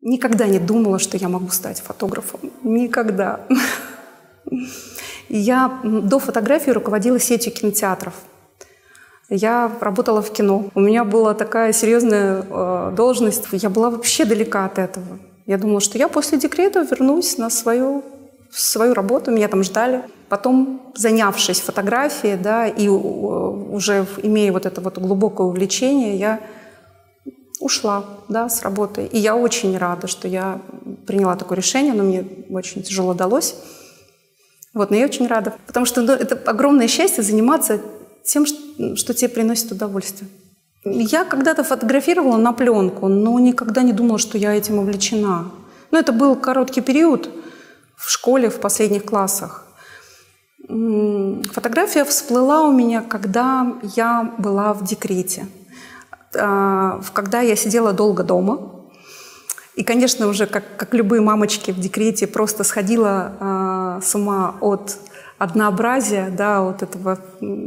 Никогда не думала, что я могу стать фотографом. Никогда. Я до фотографии руководила сетью кинотеатров. Я работала в кино. У меня была такая серьезная должность. Я была вообще далека от этого. Я думала, что я после декрета вернусь на свою работу. Меня там ждали. Потом, занявшись фотографией, да, и уже имея вот это вот глубокое увлечение, я ушла, да, с работы. И я очень рада, что я приняла такое решение. Оно мне очень тяжело далось. Вот, но я очень рада. Потому что это огромное счастье заниматься тем, что тебе приносит удовольствие. Я когда-то фотографировала на пленку, но никогда не думала, что я этим увлечена. Но это был короткий период в школе, в последних классах. Фотография всплыла у меня, когда я была в декрете. Когда я сидела долго дома. И, конечно, уже как любые мамочки в декрете, просто сходила с ума от однообразия, да, от этого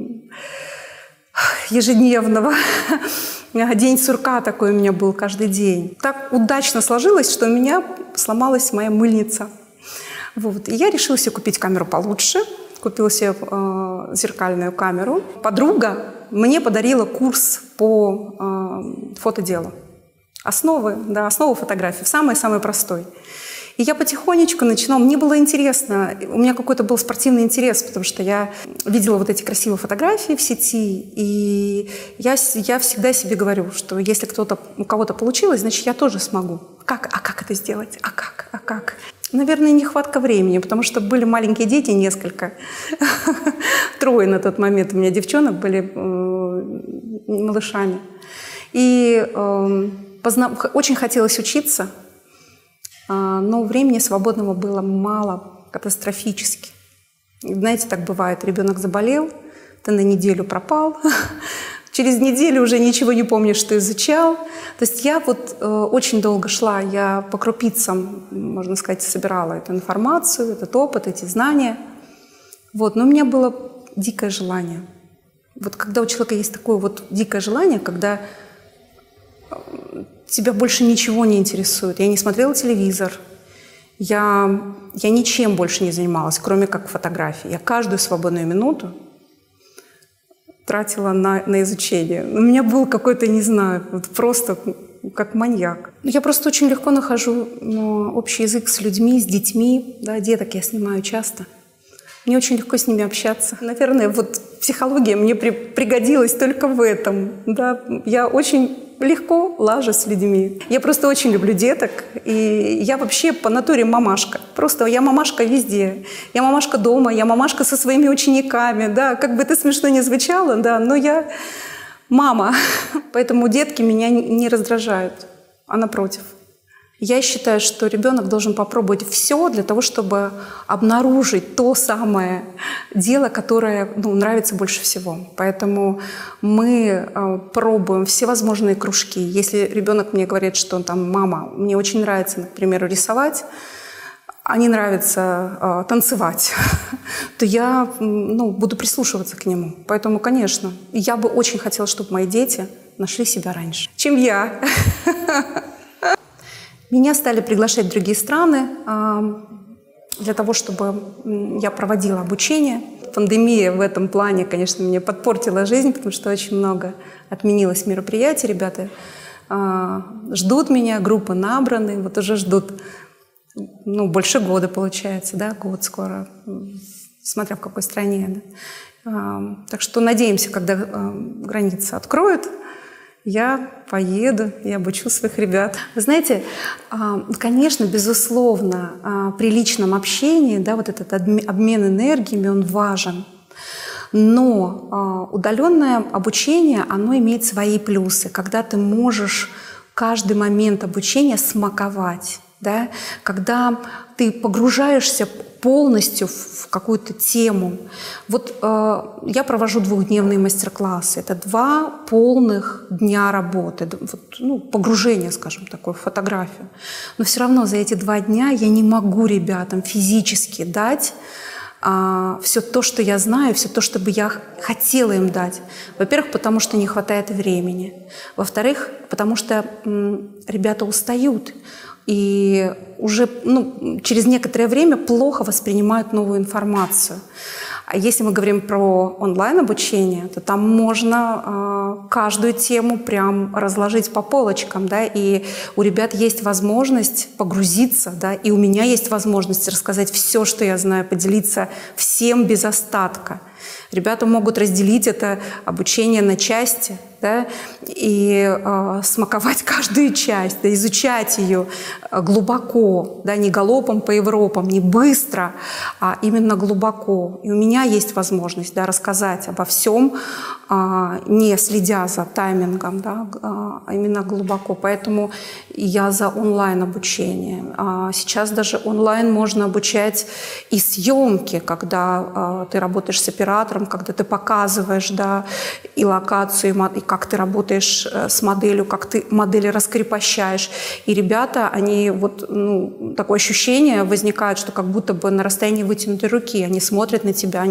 ежедневного. День сурка такой у меня был каждый день. Так удачно сложилось, что у меня сломалась моя мыльница. Вот. И я решила себе купить камеру получше. Купила себе зеркальную камеру. Подруга мне подарила курс по фотоделу. Основы фотографии, самый-самый простой. И я потихонечку начинала, мне было интересно, у меня какой-то был спортивный интерес, потому что я видела вот эти красивые фотографии в сети, и я всегда себе говорю, что если у кого-то получилось, значит, я тоже смогу. Как это сделать? А как? Наверное, нехватка времени, потому что были маленькие дети, несколько, 3 на тот момент у меня девчонок были малышами. И очень хотелось учиться, но времени свободного было мало, катастрофически. Знаете, так бывает, ребенок заболел, ты на неделю пропал, через неделю уже ничего не помнишь, что изучал. То есть я очень долго шла, я по крупицам, можно сказать, собирала эту информацию, этот опыт, эти знания. Вот. Но у меня было дикое желание. Вот когда у человека есть такое вот дикое желание, когда тебя больше ничего не интересует. Я не смотрела телевизор, я ничем больше не занималась, кроме как фотографией. Я каждую свободную минуту тратила на изучение. У меня был какой-то, не знаю, просто как маньяк. Я просто очень легко нахожу общий язык с людьми, с детьми. Да, деток я снимаю часто. Мне очень легко с ними общаться. Наверное, психология мне пригодилась только в этом. Да. Я очень легко лажу с людьми. Я просто очень люблю деток. И я вообще по натуре мамашка. Просто я мамашка везде. Я мамашка дома, я мамашка со своими учениками. Да. Как бы это смешно ни звучало, да, но я мама. Поэтому детки меня не раздражают, а напротив. Я считаю, что ребенок должен попробовать все для того, чтобы обнаружить то самое дело, которое нравится больше всего. Поэтому мы пробуем всевозможные кружки. Если ребенок мне говорит, что мама, мне очень нравится, например, рисовать, а не нравится танцевать, то я буду прислушиваться к нему. Поэтому, конечно, я бы очень хотела, чтобы мои дети нашли себя раньше, чем я. Меня стали приглашать в другие страны для того, чтобы я проводила обучение. Пандемия в этом плане, конечно, мне подпортила жизнь, потому что очень много отменилось мероприятий. Ребята ждут меня, группы набраны, уже ждут больше года, получается, да, год скоро, смотря в какой стране. Да. Так что надеемся, когда границы откроют, я поеду и обучу своих ребят. Вы знаете, конечно, безусловно, при личном общении, да, этот обмен энергиями, он важен. Но удаленное обучение, оно имеет свои плюсы, когда ты можешь каждый момент обучения смаковать. Да? Когда ты погружаешься полностью в какую-то тему. Я провожу 2-дневные мастер-классы. Это 2 полных дня работы, погружение, скажем, такое в фотографию. Но все равно за эти 2 дня я не могу ребятам физически дать все то, что я знаю, все то, что бы я хотела им дать. Во-первых, потому что не хватает времени. Во-вторых, потому что ребята устают. и уже через некоторое время плохо воспринимают новую информацию. А если мы говорим про онлайн-обучение, то там можно каждую тему прям разложить по полочкам, да, и у ребят есть возможность погрузиться, да, и у меня есть возможность рассказать все, что я знаю, поделиться всем без остатка. Ребята могут разделить это обучение на части, да, и смаковать каждую часть, да, изучать ее глубоко, да, не галопом по Европам, не быстро, а именно глубоко. И у меня есть возможность, да, рассказать обо всем, не следя за таймингом, да, а именно глубоко. Поэтому я за онлайн-обучение. Сейчас онлайн онлайн можно обучать и съемки, когда ты работаешь с оператором, когда ты показываешь, да, и локацию, и как ты работаешь с моделью, как ты модели раскрепощаешь. И ребята, они такое ощущение возникает, что как будто бы на расстоянии вытянутой руки. Они смотрят на тебя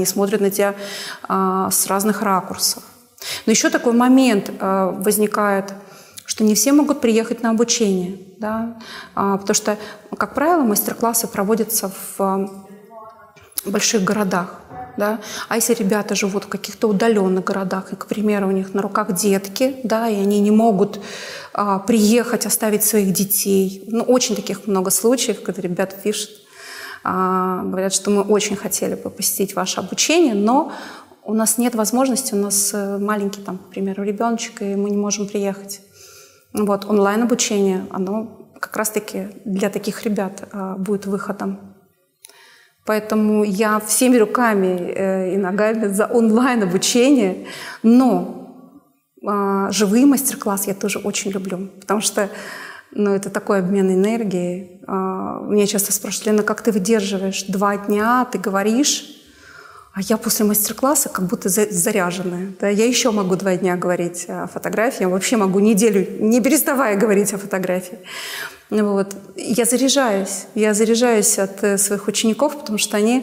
с разных ракурсов. Но еще такой момент возникает, что не все могут приехать на обучение, да? Потому что, как правило, мастер-классы проводятся в больших городах. Да? А если ребята живут в каких-то удаленных городах, и, к примеру, у них на руках детки, да, и они не могут приехать, оставить своих детей. Очень таких много случаев, когда ребята пишут, говорят, что мы очень хотели бы посетить ваше обучение, но у нас нет возможности, у нас маленький, к примеру, ребеночек, и мы не можем приехать. Онлайн-обучение, оно как раз-таки для таких ребят будет выходом. Поэтому я всеми руками и ногами за онлайн-обучение, но живые мастер-классы я тоже очень люблю, потому что это такой обмен энергией. Меня часто спрашивают: Лена, как ты выдерживаешь 2 дня, ты говоришь, а я после мастер-класса как будто заряженная. Да? Я еще могу 2 дня говорить о фотографии, я вообще могу неделю, не переставая, говорить о фотографии. Я заряжаюсь от своих учеников, потому что они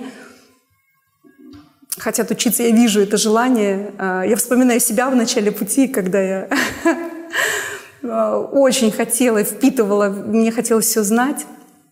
хотят учиться, я вижу это желание. Я вспоминаю себя в начале пути, когда я очень хотела, впитывала, мне хотелось все знать.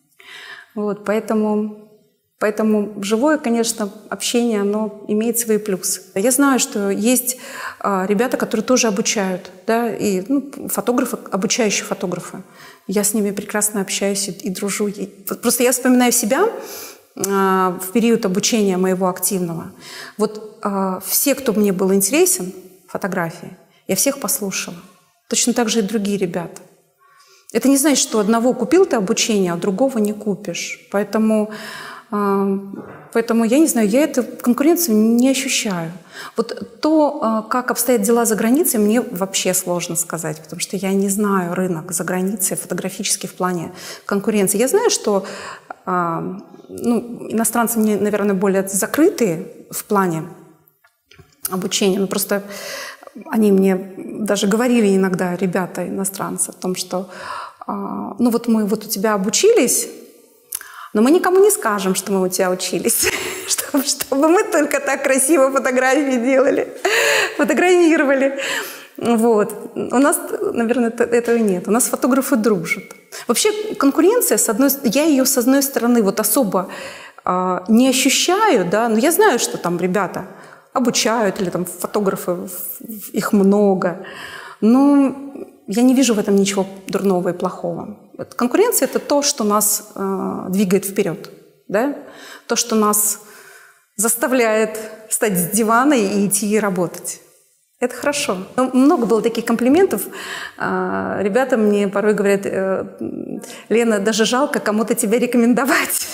Поэтому живое, конечно, общение, оно имеет свои плюсы. Я знаю, что есть ребята, которые тоже обучают, да, и фотографы, обучающие фотографы. Я с ними прекрасно общаюсь и дружу. Просто я вспоминаю себя в период обучения моего активного. Все, кто мне был интересен, фотографии, я всех послушала. Точно так же и другие ребята. Это не значит, что одного купил ты обучение, а другого не купишь. Поэтому я не знаю, я эту конкуренцию не ощущаю. Как обстоят дела за границей, мне вообще сложно сказать, потому что я не знаю рынок за границей фотографический в плане конкуренции. Я знаю, что иностранцы, наверное, более закрытые в плане обучения. Просто они мне даже говорили иногда, ребята, иностранцы, о том, что мы у тебя обучились, но мы никому не скажем, что мы у тебя учились, чтобы мы только так красиво фотографии делали, фотографировали. У нас, наверное, этого нет. У нас фотографы дружат. Вообще конкуренция, я ее с одной стороны особо не ощущаю, да, но я знаю, что там ребята обучают, или там фотографы, их много. Но я не вижу в этом ничего дурного и плохого. Конкуренция – это то, что нас двигает вперед, да? То, что нас заставляет встать с дивана и идти работать. Это хорошо. Много было таких комплиментов. Ребята мне порой говорят: Лена, даже жалко кому-то тебя рекомендовать.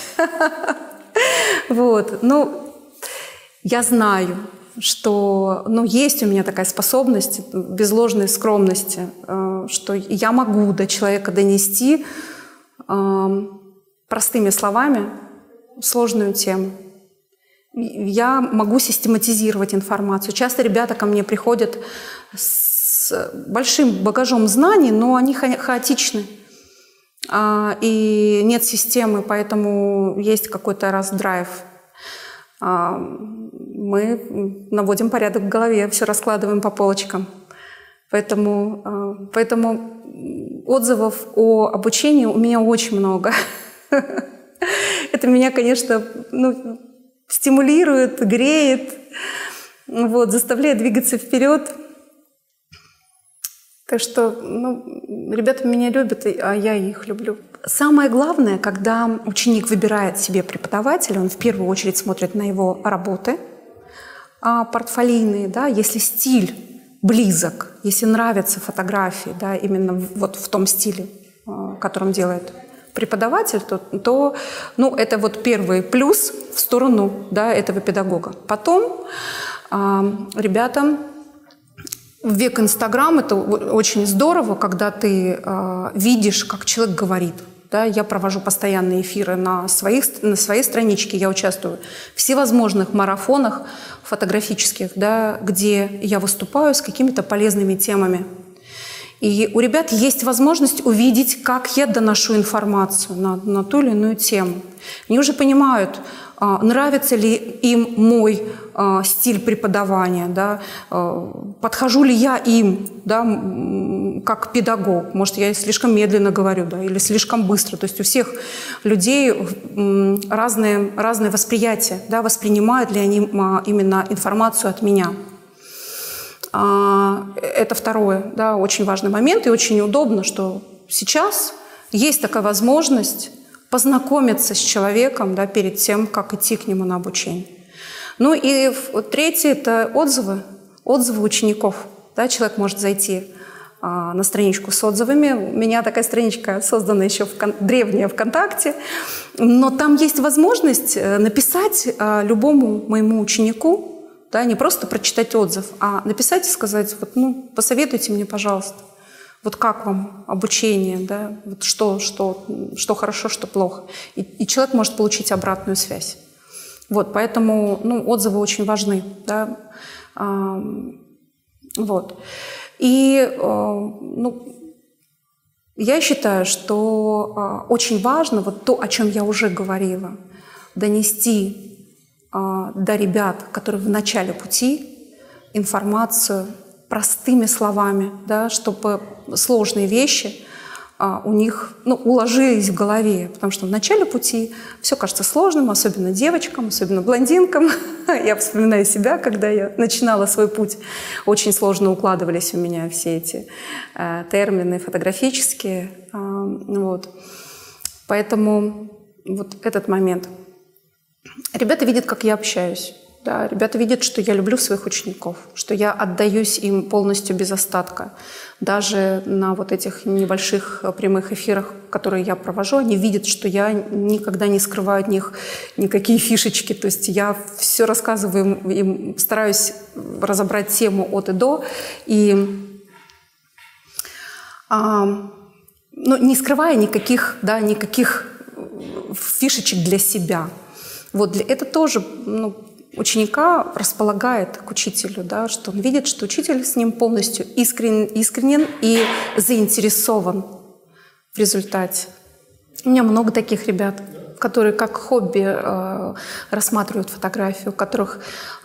Я знаю, что есть у меня такая способность, без ложной скромности, что я могу до человека донести простыми словами сложную тему. Я могу систематизировать информацию. Часто ребята ко мне приходят с большим багажом знаний, но они хаотичны. И нет системы, поэтому есть какой-то раздрайв. Мы наводим порядок в голове, все раскладываем по полочкам. Поэтому отзывов о обучении у меня очень много. Это меня, конечно, стимулирует, греет, заставляет двигаться вперед. Так что, ребята меня любят, а я их люблю. Самое главное, когда ученик выбирает себе преподавателя, он в первую очередь смотрит на его работы, портфолийные, да, если стиль близок, если нравятся фотографии, да, именно вот в том стиле, которым делает преподаватель, то это вот первый плюс в сторону, да, этого педагога. Потом ребята, в век Инстаграм это очень здорово, когда ты видишь, как человек говорит. Да, я провожу постоянные эфиры на своей страничке, я участвую в всевозможных марафонах фотографических, да, где я выступаю с какими-то полезными темами. И у ребят есть возможность увидеть, как я доношу информацию на ту или иную тему. Они уже понимают, нравится ли им мой стиль преподавания, да, подхожу ли я им, да, как педагог. Может, я слишком медленно говорю, да, или слишком быстро. То есть у всех людей разные восприятия, да, воспринимают ли они именно информацию от меня. Это второе, да, очень важный момент, и очень удобно, что сейчас есть такая возможность познакомиться с человеком, да, перед тем, как идти к нему на обучение. Ну и третье – это отзывы учеников. Да, человек может зайти на страничку с отзывами. У меня такая страничка создана еще древняя ВКонтакте, но там есть возможность написать любому моему ученику, да, не просто прочитать отзыв, а написать и сказать, посоветуйте мне, пожалуйста, вот как вам обучение, да, вот что хорошо, что плохо. И человек может получить обратную связь. Вот, поэтому отзывы очень важны. Да, вот. И я считаю, что очень важно вот то, о чем я уже говорила, донести до ребят, которые в начале пути, информацию простыми словами, да, чтобы сложные вещи у них уложились в голове. Потому что в начале пути все кажется сложным, особенно девочкам, особенно блондинкам. Я вспоминаю себя, когда я начинала свой путь. Очень сложно укладывались у меня все эти термины фотографические. Вот. Поэтому вот этот момент. Ребята видят, как я общаюсь. Да, ребята видят, что я люблю своих учеников, что я отдаюсь им полностью без остатка. Даже на вот этих небольших прямых эфирах, которые я провожу, они видят, что я никогда не скрываю от них никакие фишечки. То есть я все рассказываю им, стараюсь разобрать тему от и до. И не скрывая никаких фишечек для себя. Вот это тоже ученика располагает к учителю, да, что он видит, что учитель с ним полностью искренен и заинтересован в результате. У меня много таких ребят, которые как хобби рассматривают фотографию, у которых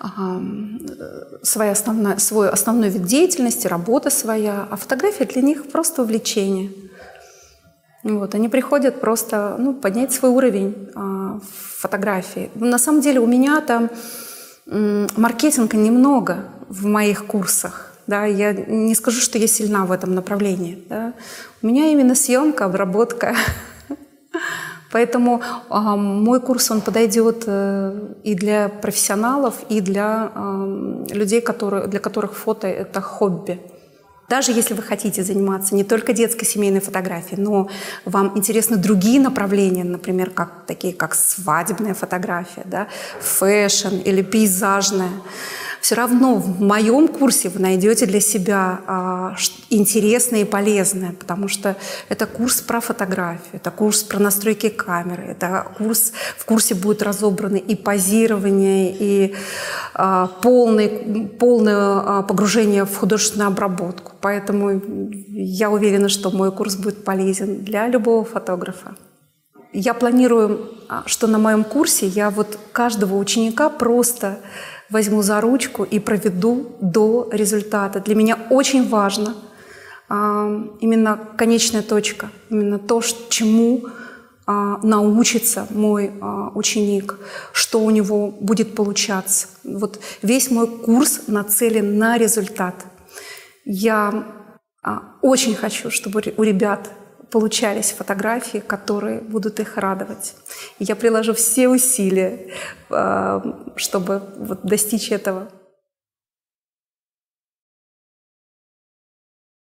свой основной вид деятельности, работа своя, а фотография для них просто увлечение. Вот, они приходят просто поднять свой уровень фотографии. На самом деле у меня там маркетинга немного в моих курсах. Да, я не скажу, что я сильна в этом направлении. Да. У меня именно съемка, обработка. Поэтому мой курс он подойдет и для профессионалов, и для людей, для которых фото – это хобби. Даже если вы хотите заниматься не только детской семейной фотографией, но вам интересны другие направления, например, такие как свадебная фотография, да, фэшн или пейзажная, все равно в моем курсе вы найдете для себя интересное и полезное, потому что это курс про фотографию, это курс про настройки камеры, в курсе будет разобраны и позирование, и полное погружение в художественную обработку. Поэтому я уверена, что мой курс будет полезен для любого фотографа. Я планирую, что на моем курсе я каждого ученика просто возьму за ручку и проведу до результата. Для меня очень важно именно конечная точка, именно то, чему научится мой ученик, что у него будет получаться. Вот весь мой курс нацелен на результат. Я очень хочу, чтобы у ребят получались фотографии, которые будут их радовать. И я приложу все усилия, чтобы достичь этого.